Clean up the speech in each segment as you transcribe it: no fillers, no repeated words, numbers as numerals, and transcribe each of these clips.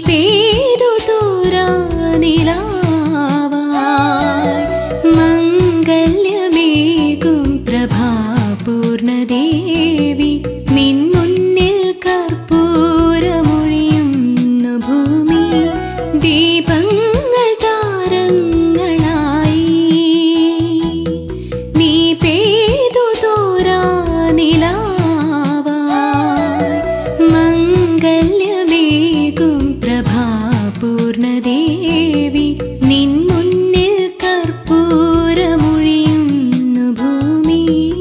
പെയ്തു തോരാനിലാവായി മംഗല്യമേകും പ്രഭാപൂർണദേവി നിൻ മുന്നിൽ കർപ്പൂരമൊഴിയുന്നു ഭൂമി ദീപങ്ങൾ താരങ്ങളായി നീ പെയ്തു തോരാനിലാവായി മംഗല്യമേകും പ്രഭാപൂർണദേവി നിൻ മുന്നിൽ കർപ്പൂരമൊഴിയുന്നു ഭൂമി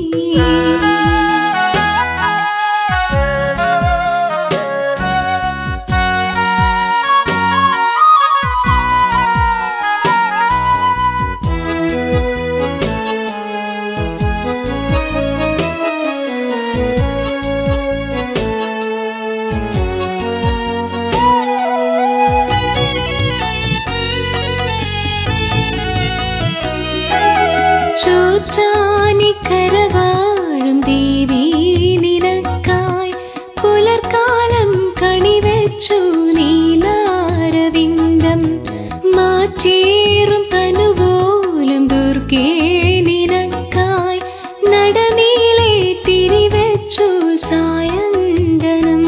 ചോറ്റാനിക്കരവാഴും ദേവി നിനക്കായി പുലർക്കാലം കണിവെച്ചു നീലാരവിന്ദം മാറ്റേറും തനുപോലും ദുർഗേ നിനക്കായി നടനീളെ തിരിവെച്ചു സായന്തനം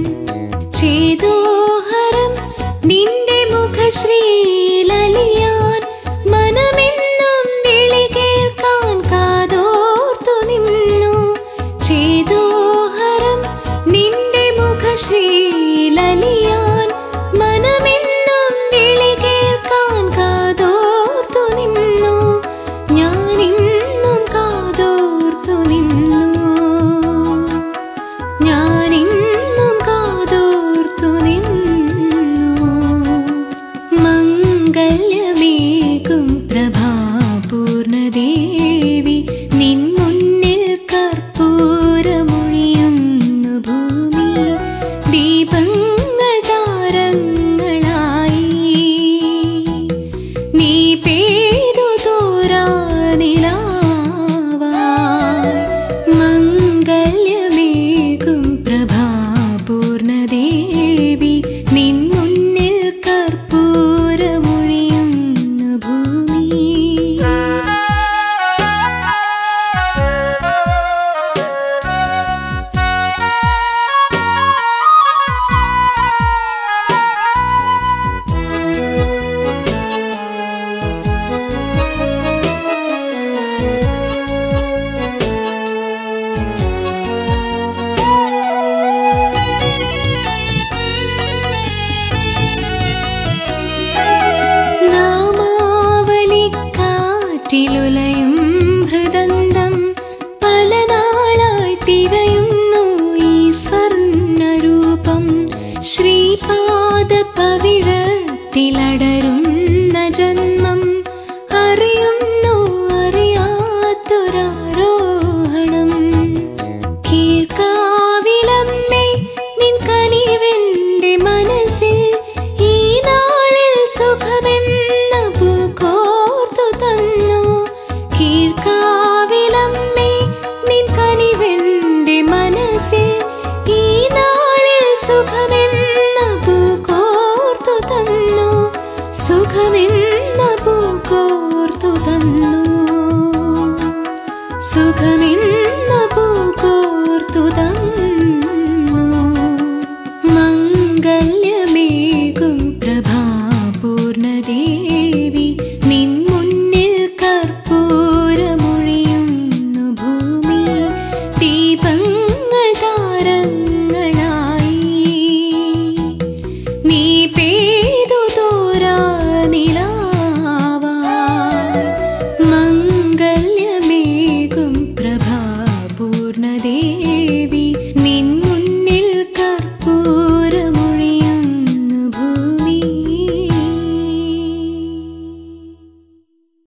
ചേതോഹരം നിന്റെ മുഖശ്രീലലിയാൻ മനമെന്നും വിളി കേൾക്കാൻ കാതോർത്തു നിന്നു ചേതോഹരം നിന്റെ മുഖശ്രീലലിയാൻ മനമെന്നും വിളി കേൾക്കാൻ കാതോർത്തു നിന്നു ഞാനിന്നും കാതോർത്തു നിന്നു ഞാനിന്നും കാതോർത്തു നിന്നു മംഗല്യമേകും പ്രഭാപൂർണദേവി നിൻ മുന്നിൽ കർപ്പൂരമൊഴിയുന്നു ഭൂമി ദീപങ്ങൾ താരങ്ങളായി നീ പെയ്തു തോരാനിലാവായി മംഗല്യമേകും പ്രഭാപൂർണദേവി നിൻ മുന്നിൽ കർപ്പൂരമൊഴിയുന്നു ഭൂമി നാമാവലിക്കാറ്റിലുലയും ഹൃദന്തം പല നാളായി തിരയുന്നു ഈ സ്വർണ്ണരൂപം ശ്രീപാദ പവിഴത്തിലടരുന്ന ജന്മം അറിയുന്നു അറിയാത്തൊരാരോഹണം കീഴ്ക്കാവിലമ്മേ നിൻ കനിവെന്റെ മനസ്സിൽ ഈ നാളിൽ സുഖമെന്ന പൂക്കോർത്തു തന്നു കീഴ്ക്കാവിലമ്മേ നിൻ കനിവെന്റെ മനസ്സിൽ ഈ നാളിൽ സുഖമെന്ന പൂക്കോർത്തു തന്നു സുഖമെന്ന പൂക്കോർത്തു തന്നു സുഖമെന്ന പൂക്കോർത്തു തന്നു മംഗല്യമേകും പ്രഭാപൂർണദേവി നിൻ മുന്നിൽ കർപ്പൂരമൊഴിയുന്നു ഭൂമി ദീപങ്ങൾ താരങ്ങളായി നീ പെയ്തു തോരാനിലാവായി മംഗല്യമേകും പ്രഭാപൂർണദേവി